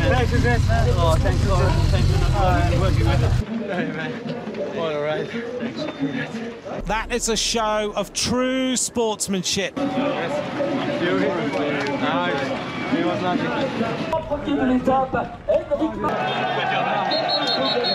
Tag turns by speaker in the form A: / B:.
A: Thanks for this, man.
B: Oh, thanks for
A: Working with us. Hey, man. All right. Thanks.
C: That is a show of true sportsmanship.
A: Nice. He was lucky.